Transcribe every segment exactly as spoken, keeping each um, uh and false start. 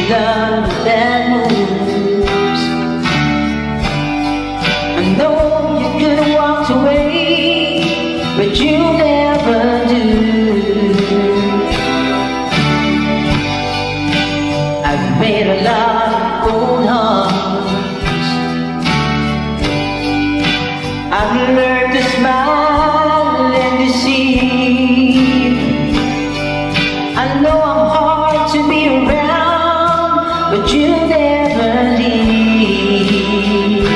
love that moves. I know you could have walked away, but you never do. I've made a lot of cold hearts. I've learned to smile and deceive. I know I'm hard to be around, but you never leave.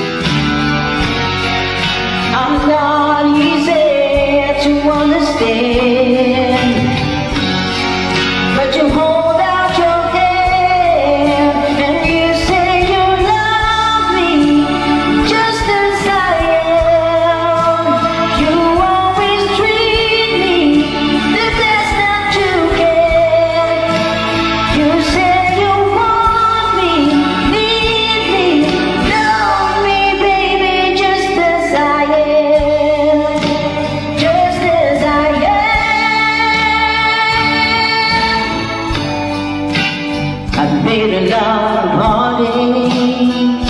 I'm not easy to understand, but you hold out your hand and you say you love me just as I am. You always treat me the best that you can. You say you want me, need me, love me, baby, just as I am, just as I am. I've made a lot of heartaches.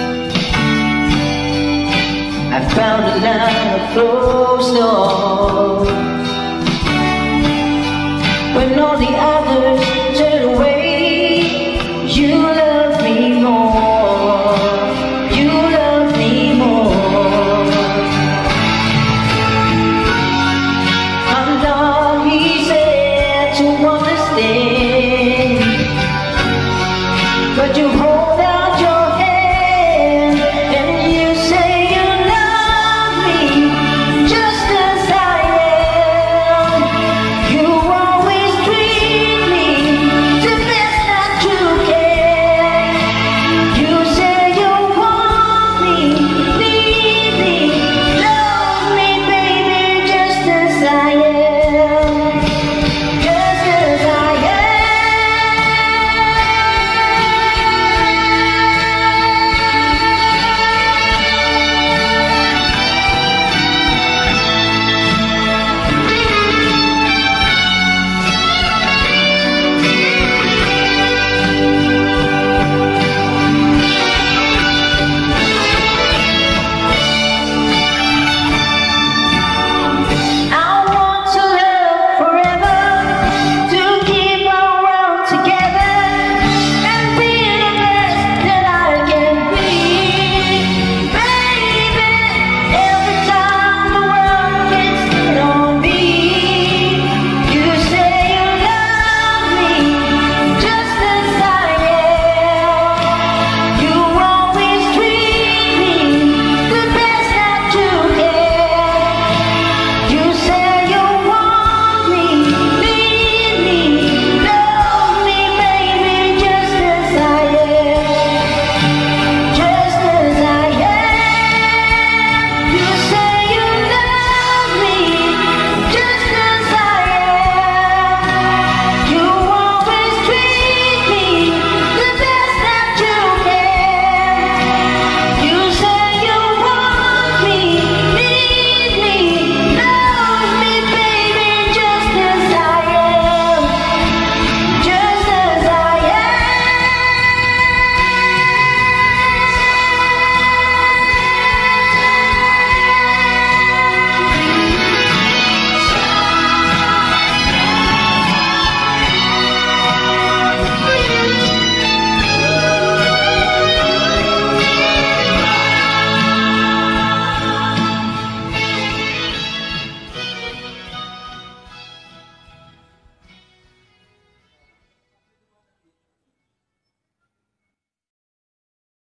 I found a lot of closed doors when all the others